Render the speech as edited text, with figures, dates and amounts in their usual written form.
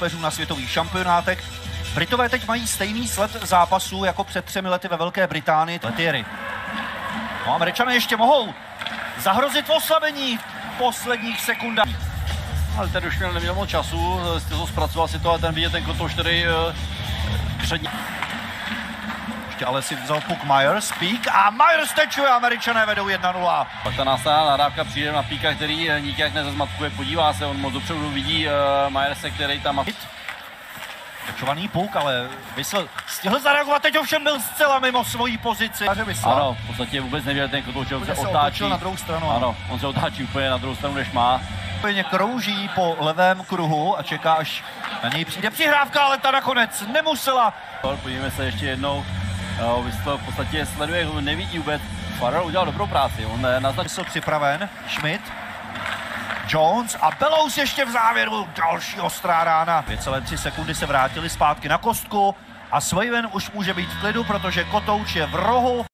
soupeřů na světových šampionátech. Britové teď mají stejný sled zápasů jako před 3 lety ve Velké Británii. Letieri. No, Američané ještě mohou zahrozit oslabení v posledních sekundách. Ale ten už neměl moc času, zpracoval si to a ten vidět ten Kotouš, který přední. Ještě ale si vzal puk Myers, Pík a Myers tečuje, Američané vedou 1-0. Pak ta následná nadávka přijde na Píka, který nikjak nezazmatkuje, podívá se, on moc dopředu vidí Myerse, který tam má. Tečovaný puk, ale Vysl stihl zareagovat, teď ovšem byl zcela mimo svoji pozici. Ano, v podstatě vůbec nevěděl ten Kotouš, on se otáčí. Na druhou stranu. Ano, on se otáčí úplně na druhou stranu, než má. Krouží po levém kruhu a čeká, až na něj přijde přihrávka, ale ta nakonec nemusela. Podívejme se ještě jednou. Vysl v podstatě sleduje, nevidí vůbec. Farrell udělal dobrou práci. On naznačil připraven. Schmidt. Jones a Bellows ještě v závěru. Další ostrá rána. 2,3 sekundy se vrátili zpátky na kostku a Swaven už může být v klidu, protože Kotouč je v rohu.